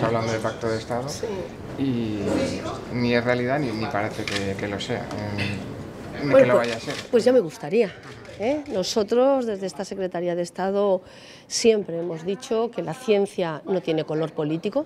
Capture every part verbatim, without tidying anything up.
hablando de pacto de Estado Sí. y ni es realidad ni, ni parece que, que lo sea, eh, ni Bueno, que lo pues, vaya a ser. pues ya me gustaría. ¿eh? Nosotros, desde esta Secretaría de Estado, siempre hemos dicho que la ciencia no tiene color político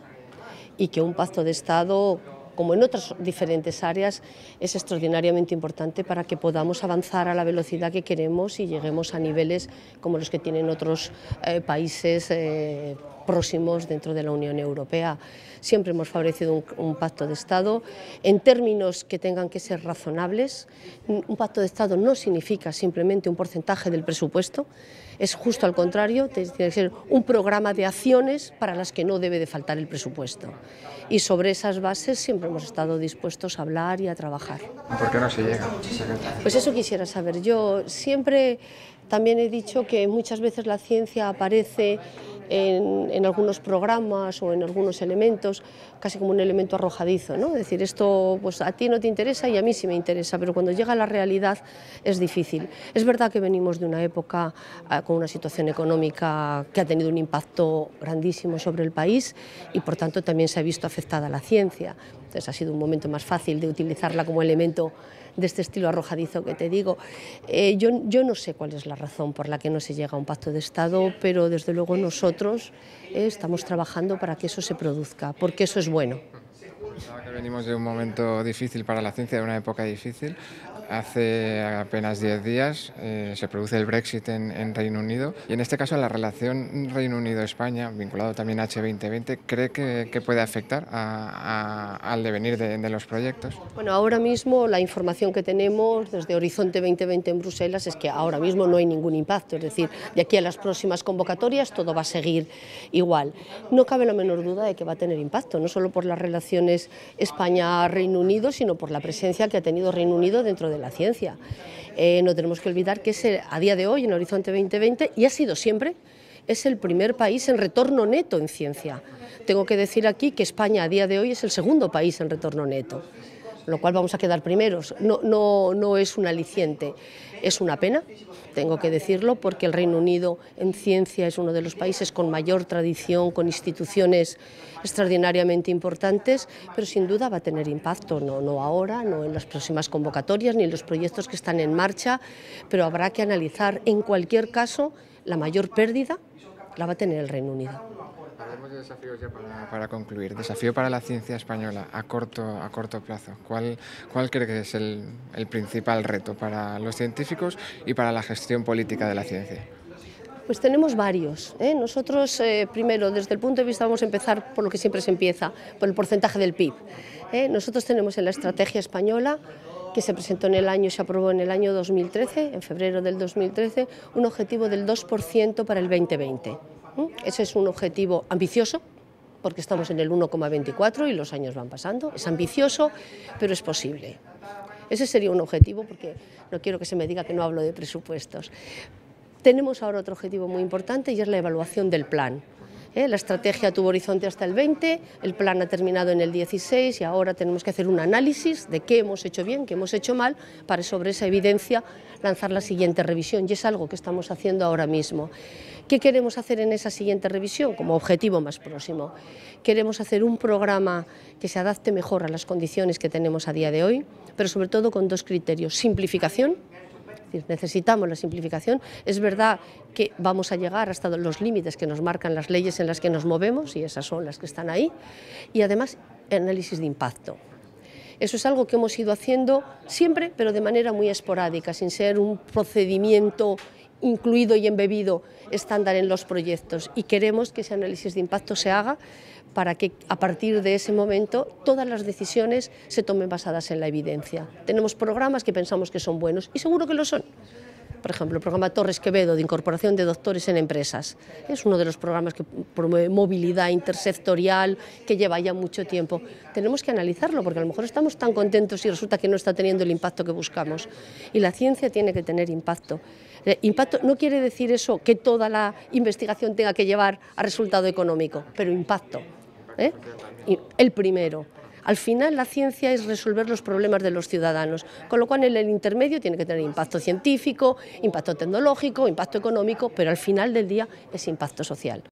y que un pacto de Estado, como en otras diferentes áreas, es extraordinariamente importante para que podamos avanzar a la velocidad que queremos y lleguemos a niveles como los que tienen otros eh, países eh, próximos dentro de la Unión Europea. Siempre hemos favorecido un, un pacto de Estado en términos que tengan que ser razonables. Un pacto de Estado no significa simplemente un porcentaje del presupuesto, es justo al contrario, tiene que ser un programa de acciones para las que no debe de faltar el presupuesto. Y sobre esas bases siempre hemos estado dispuestos a hablar y a trabajar. ¿Por qué no se llega? Pues eso quisiera saber. Yo siempre también he dicho que muchas veces la ciencia aparece en, en algunos programas o en algunos elementos casi como un elemento arrojadizo, ¿no? Es decir, esto pues a ti no te interesa y a mí sí me interesa, pero cuando llega a la realidad es difícil. Es verdad que venimos de una época eh, con una situación económica que ha tenido un impacto grandísimo sobre el país y por tanto también se ha visto afectada la ciencia. Entonces ha sido un momento más fácil de utilizarla como elemento de este estilo arrojadizo que te digo. Eh, yo, yo no sé cuál es la razón por la que no se llega a un pacto de Estado, pero desde luego nosotros eh, estamos trabajando para que eso se produzca, porque eso es bueno. Pensaba que venimos de un momento difícil para la ciencia, de una época difícil. Hace apenas diez días eh, se produce el Brexit en, en Reino Unido y en este caso la relación Reino Unido-España, vinculado también a H veinte veinte, ¿cree que, que puede afectar a, a, al devenir de, de los proyectos? Bueno, ahora mismo la información que tenemos desde Horizonte veinte veinte en Bruselas es que ahora mismo no hay ningún impacto, es decir, de aquí a las próximas convocatorias todo va a seguir igual. No cabe la menor duda de que va a tener impacto, no solo por las relaciones España-Reino Unido, sino por la presencia que ha tenido Reino Unido dentro de la ciencia. Eh, no tenemos que olvidar que es el, a día de hoy en Horizonte veinte veinte, y ha sido siempre, es el primer país en retorno neto en ciencia. Tengo que decir aquí que España a día de hoy es el segundo país en retorno neto, lo cual vamos a quedar primeros. No, no, no es un aliciente, es una pena, tengo que decirlo, porque el Reino Unido en ciencia es uno de los países con mayor tradición, con instituciones extraordinariamente importantes, pero sin duda va a tener impacto, no, no ahora, no en las próximas convocatorias, ni en los proyectos que están en marcha, pero habrá que analizar en cualquier caso la mayor pérdida la va a tener el Reino Unido. Hablemos de desafíos ya para, para concluir. Desafío para la ciencia española a corto, a corto plazo. ¿Cuál, cuál cree que es el, el principal reto para los científicos y para la gestión política de la ciencia? Pues tenemos varios. ¿eh? Nosotros, eh, primero, desde el punto de vista, vamos a empezar por lo que siempre se empieza, por el porcentaje del P I B. ¿eh? Nosotros tenemos en la estrategia española, que se presentó en el año, se aprobó en el año dos mil trece, en febrero del dos mil trece, un objetivo del dos por ciento para el veinte veinte. ¿eh? Ese es un objetivo ambicioso, porque estamos en el uno coma veinticuatro y los años van pasando. Es ambicioso, pero es posible. Ese sería un objetivo, porque no quiero que se me diga que no hablo de presupuestos. Tenemos ahora otro objetivo muy importante y es la evaluación del plan. ¿Eh? La estrategia tuvo horizonte hasta el veinte, el plan ha terminado en el dieciséis y ahora tenemos que hacer un análisis de qué hemos hecho bien, qué hemos hecho mal, para sobre esa evidencia lanzar la siguiente revisión, y es algo que estamos haciendo ahora mismo. ¿Qué queremos hacer en esa siguiente revisión como objetivo más próximo? Queremos hacer un programa que se adapte mejor a las condiciones que tenemos a día de hoy, pero sobre todo con dos criterios: simplificación. Es decir, necesitamos la simplificación. Es verdad que vamos a llegar hasta los límites que nos marcan las leyes en las que nos movemos, y esas son las que están ahí, y además análisis de impacto. Eso es algo que hemos ido haciendo siempre, pero de manera muy esporádica, sin ser un procedimiento incluido y embebido estándar en los proyectos, y queremos que ese análisis de impacto se haga para que a partir de ese momento todas las decisiones se tomen basadas en la evidencia. Tenemos programas que pensamos que son buenos y seguro que lo son. Por ejemplo, el programa Torres Quevedo de incorporación de doctores en empresas. Es uno de los programas que promueve movilidad intersectorial, que lleva ya mucho tiempo. Tenemos que analizarlo, porque a lo mejor estamos tan contentos y resulta que no está teniendo el impacto que buscamos. Y la ciencia tiene que tener impacto. Eh, impacto no quiere decir eso que toda la investigación tenga que llevar a resultado económico, pero impacto. ¿eh? Y el primero. Al final la ciencia es resolver los problemas de los ciudadanos, con lo cual en el intermedio tiene que tener impacto científico, impacto tecnológico, impacto económico, pero al final del día es impacto social.